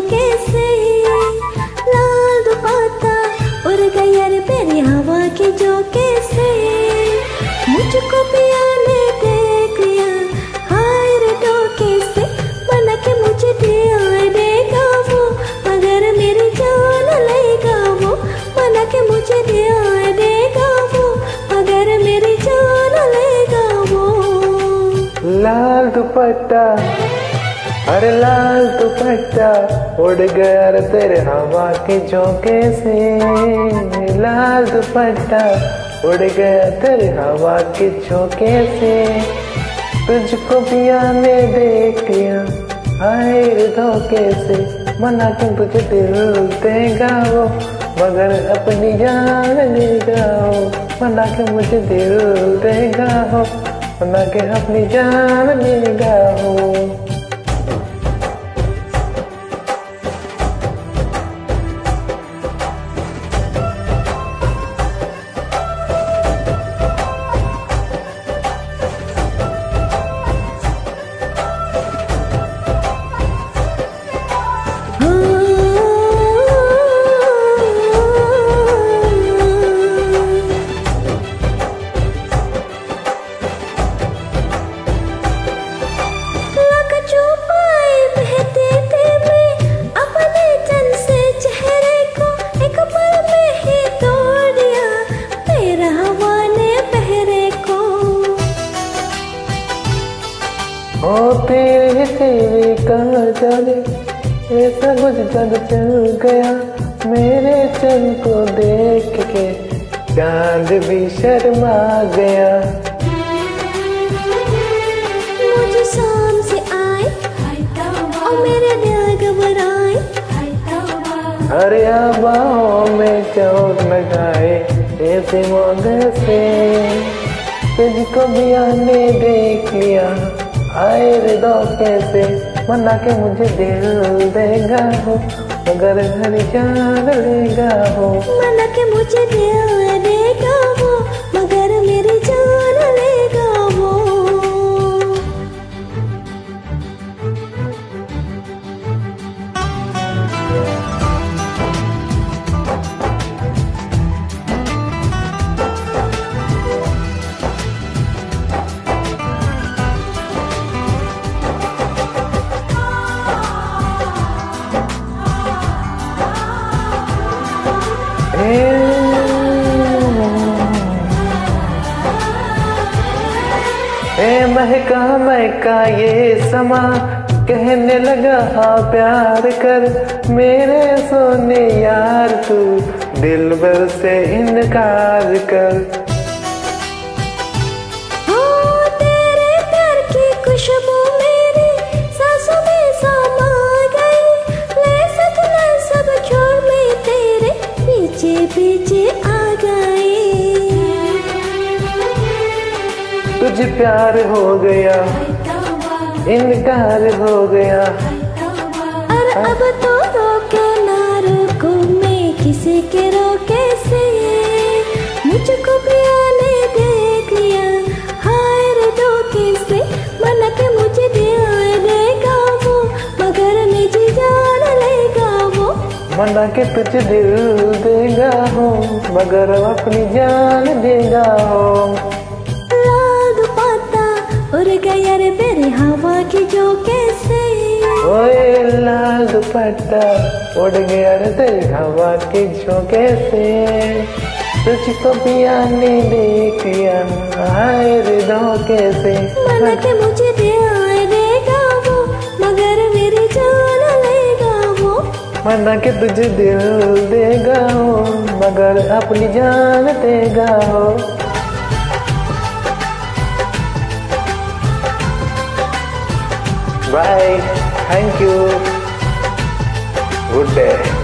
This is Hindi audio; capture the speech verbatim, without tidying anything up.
झोंके से, लाल दुपट्टा उड़ गया रे तेरी हवा के झोंके से। मुझको पिया ने देख लिया हाय रे धोखे से, बना के मुझे दिया देगा वो, मगर मेरी जान लेगा वो। बना के मुझे दिया देगा वो, मगर मेरी जान लेगा वो। लाल दुपट्टा अरे लाल दुपट्टा उड़ गया रे तेरे हवा के झोंके से, लाल दुपट्टा उड़ गया तेरे हवा के झोंके से। तुझको पिया ने देख लिया हाय रे धोखे से, मना के तुझे दिल देगा वो, मगर अपनी जान लेगा वो। मना के मुझे दिल देगा वो, मना के अपनी जान लेगा वो। ओ तेरे तेरे कहाँ जाने ऐसा कुछ जग चल गया, मेरे चंद को देख के चांद भी शर्मा गया। मुझे शाम से आए और मेरे दिल घबराए, अरे बाहों में चोट लगाए ऐसे मौके से। तुझको भी आने देख लिया आए रे धोखे से, मना के मुझे दिल देगा हो, मगर हरी जान लेगा हो। मना के मुझे दिल देगा हो, मगर मेरी जान लेगा वो। ए महका महका ये समा, कहने लगा हाँ प्यार कर, मेरे सोने यार तू दिल भर से इनकार कर। हाँ तेरे प्यार की खुशबू मेरी सांसों में समा गई, ले सब ले सब छोड़ मैं तेरे पीछे पीछे आ गई। तुझे प्यार हो गया इनकार हो गया, और अब तो रोके ना रोको मैं किसी के रोके से। मुझको पिया ने देख लिया हाय रे धोखे से, मना के मुझे दिया देगा वो, मगर मेरी जान लेगा वो। मना के तुझे दिल देगा हो, मगर अपनी जान देगा हो। उड़ गया रे तेरे हवा के झोंके से, ओए लाल दुपट्टा उड़ गया रे तेरे हवा के झोंके से। तुझको पिया ने देख लिया हाय रे धोखे से, मना के मुझे दिया देगा वो, मगर मेरी जान लेगा वो। मना के तुझे दिल देगा हो, मगर अपनी जान देगा हो। Bye. Thank you. Good day.